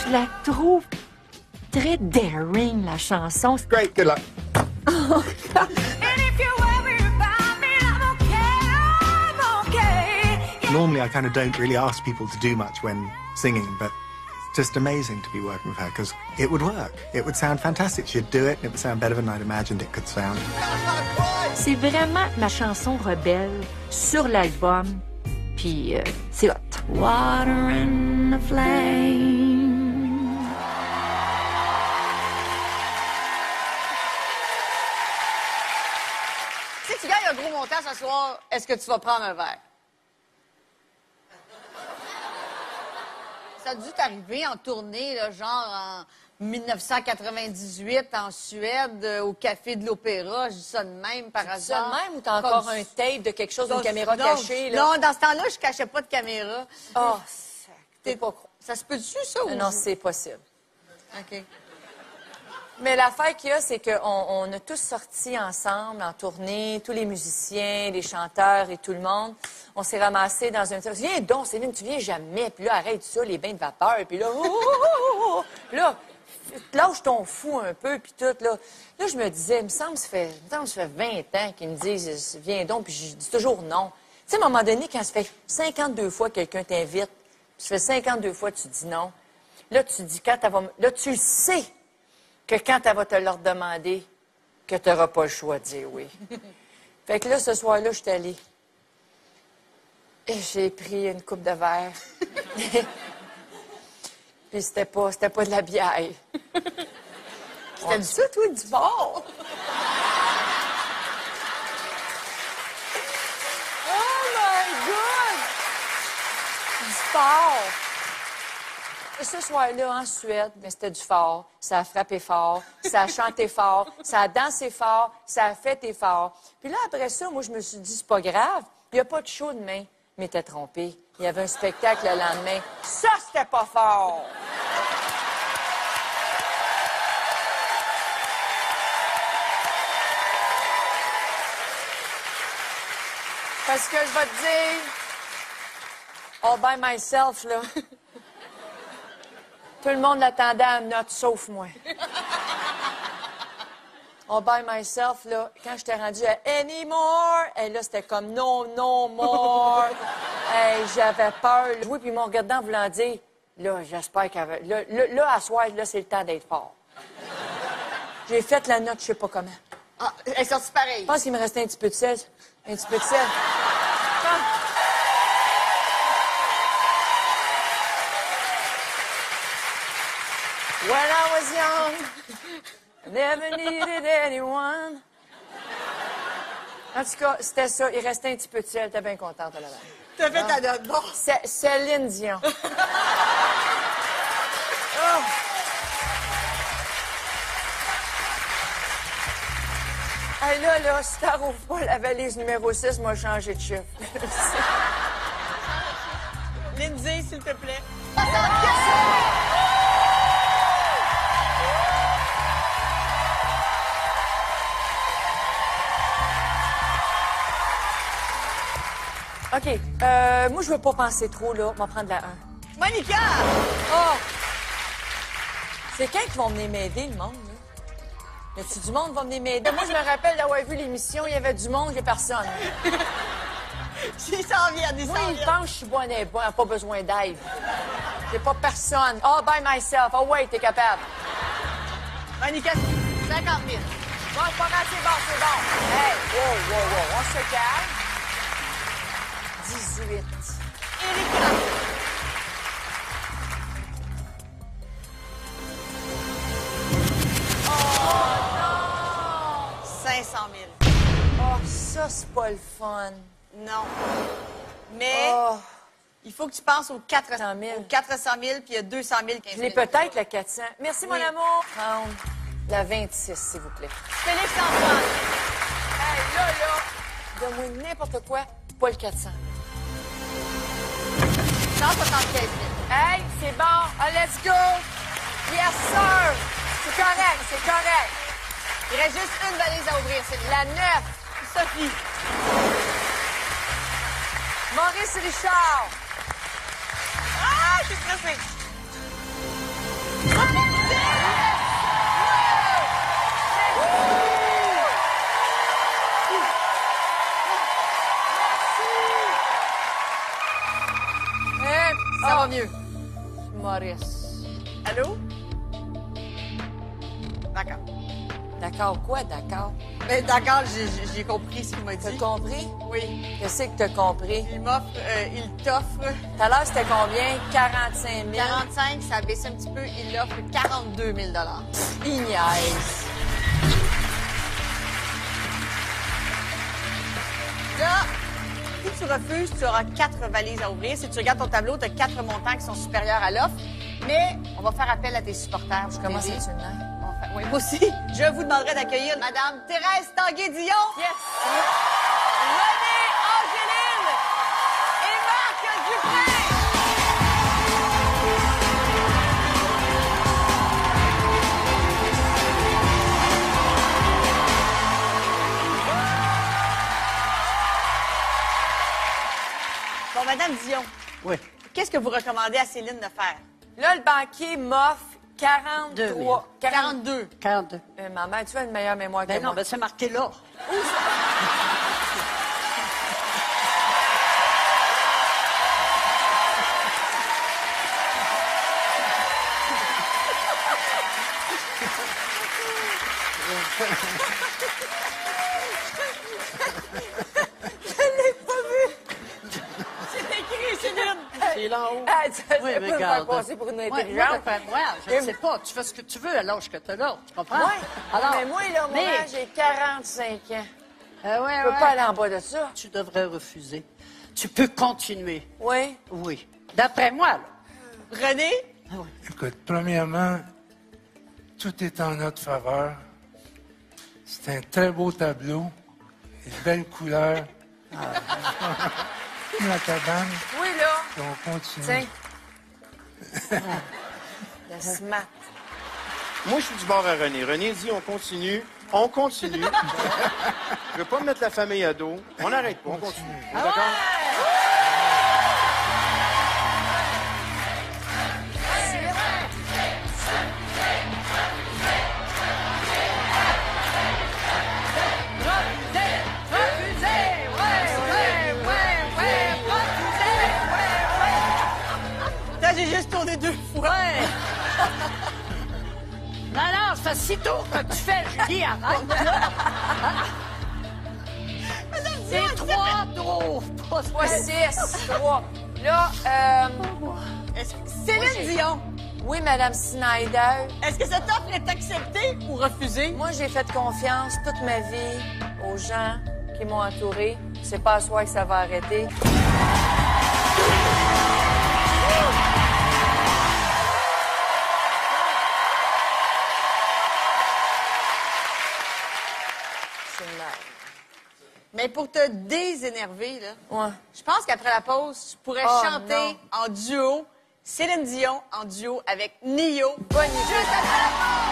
Je la trouve très daring, la chanson. Great, good luck. Normally, I kind of don't really ask people to do much when singing, but it's just amazing to be working with her because it would work. It would sound fantastic. She'd do it, and it would sound better than I'd imagined it could sound. C'est vraiment ma chanson rebelle sur l'album, puis c'est hot. Water and the flame. Si tu gagnes un gros montant ce soir, est-ce que tu vas prendre un verre? Ça a dû t'arriver en tournée, là, genre en 1998 en Suède, au Café de l'Opéra. Je dis ça de même par hasard. C'est ça de même ou t'as encore un tape de quelque chose, d'une caméra cachée? Là? Non, dans ce temps-là, je cachais pas de caméra. Oh, t'es pas... Ça se peut-tu, ça? Ou... Non, c'est possible. OK. Mais l'affaire qu'il y a, c'est qu'on a tous sorti ensemble en tournée, tous les musiciens, les chanteurs et tout le monde. On s'est ramassés dans un... Viens donc, Céline, tu viens jamais. Puis là, arrête ça, les bains de vapeur. Puis là, là, lâche ton fou un peu, puis tout, là. Là, je me disais, il me semble que ça fait 20 ans qu'ils me disent, viens donc, puis je dis toujours non. Tu sais, à un moment donné, quand ça fait 52 fois que quelqu'un t'invite, puis ça fait 52 fois que tu dis non, là, tu dis, quand elle va... Là, tu le sais que quand elle va te leur demander, que tu n'auras pas le choix de dire oui. Fait que là, ce soir-là, je suis allée. Et j'ai pris une coupe de verre. Puis c'était pas de la bière. C'était du ça, toi, du bord? Oh my God! Du fort! Ce soir-là, en Suède, mais c'était du fort. Ça a frappé fort, ça a chanté fort, ça a dansé fort, ça a fêté fort. Puis là, après ça, moi, je me suis dit, c'est pas grave, il n'y a pas de show demain. Je m'étais trompée. Il y avait un spectacle le lendemain. Ça, c'était pas fort! Parce que je vais te dire, all by myself, là... Tout le monde l'attendait à une note, sauf moi. All by myself, là, quand j'étais rendue à Anymore, et là, c'était comme no, no more. Hey, j'avais peur. Oui, puis ils m'ont regardé en voulant dire, là, j'espère qu'elle va... Là, à soir, là, c'est le temps d'être fort. J'ai fait la note, je sais pas comment. Ah, elle est sortie pareil. Je pense qu'il me restait un petit peu de sel. Un petit peu de sel. When I was young, I never needed anyone. En tout cas, c'était ça. Il restait un petit peu de sel. T'es bien contente, là-bas. T'as fait ta note. Bon. Céline Dion. Oh. Hey, là, si t'en rouvres pas la valise numéro 6, moi, changer de chiffre. Lindsay, s'il te plaît. OK. Moi, je veux pas penser trop, là. On va prendre la 1. Monica! Oh! C'est quand qu'ils vont venir m'aider, le monde, là? Y a-tu du monde qui va venir m'aider? Moi, je me rappelle d'avoir vu l'émission, il y avait du monde, j'ai personne. Ils s'en viennent, ils s'en Moi, viennent. ils pensent que je suis bonne et bonne, pas besoin d'aide. J'ai pas personne. All by myself. Oh, ouais, t'es capable. Monica, 50 000. Bon, c'est pas grave, c'est bon. Hey, wow, on se calme. 18. Erika. Oh, non! 500 000. Oh, ça, c'est pas le fun. Non. Mais Oh, il faut que tu penses aux 400 000. Aux 400 000, puis il y a 200 000, 15 000. je l'ai peut-être, la 400. Merci, mon Oui. amour. Prendre la 26, s'il vous plaît. Félix Antoine. Hey, là, donne-moi n'importe quoi, pas le 400. 175 000. Hey, c'est bon. Ah, let's go. Yes, sir. C'est correct. Il reste juste une valise à ouvrir, c'est La 9. Sophie. Maurice Richard. Ah, je suis stressée. Ça va mieux. Maurice. Allô? D'accord. D'accord, quoi, d'accord? Ben, d'accord, j'ai compris ce qu'il m'a T'as dit. compris? Oui. Qu'est-ce que t'as compris? Il t'offre Tout à l'heure, c'était combien? 45 000? 45, ça a baissé un petit peu. Il offre 42 000 Il niaise. Là, si tu refuses, tu auras 4 valises à ouvrir. Si tu regardes ton tableau, tu as 4 montants qui sont supérieurs à l'offre. Mais on va faire appel à tes supporters. Je Comment c'est une nerf? Oui, moi aussi. Je vous demanderai d'accueillir Madame Thérèse Tanguay-Dion. Yes! René Angéline et Marc Dupré. Bon, Madame Dion. Oui. Qu'est-ce que vous recommandez à Céline de faire? Là, le banquier m'offre 43. 42. 42. Maman, tu as une meilleure mémoire que Ben moi. non, ben c'est marqué là. C'est écrit, Céline. C'est là en haut. Ah, tu sais Oui, pas mais me faire regarde. passer pour une Ouais, intelligente. je ne sais pas. Tu fais ce que tu veux à l'âge que tu as là. Tu comprends? Oui. Alors, Mais moi, là, mais- maman, j'ai 45 ans. ouais, Je peux pas aller en bas de ça. Tu devrais refuser. Tu peux continuer. Oui. Oui. D'après moi, là. René? Écoute, premièrement, tout est en notre faveur. C'est un très beau tableau. Une belle couleur. La cabane. Oui, là. Puis on continue. Tiens. Le smart. Moi, je suis du bord à René. René dit on continue. On continue. Je veux pas mettre la famille à dos. On n'arrête pas, on continue. D'accord? Là, j'ai juste tourné 2 fois. Non, non, c'est sitôt que tu fais, Julie, arrête, là. C'est 3 tours. Pas 6, 3. Là, Céline Dion, oui, Madame Snyder. est-ce que cette offre est acceptée ou refusée? Moi, j'ai fait confiance toute ma vie aux gens qui m'ont entourée. C'est pas à soi que ça va arrêter. C'est une merde. Mais pour te désénerver, là, Ouais. je pense qu'après la pause, tu pourrais Oh, chanter non. en duo Céline Dion en duo avec Nio. Bonne idée. Juste après la pause!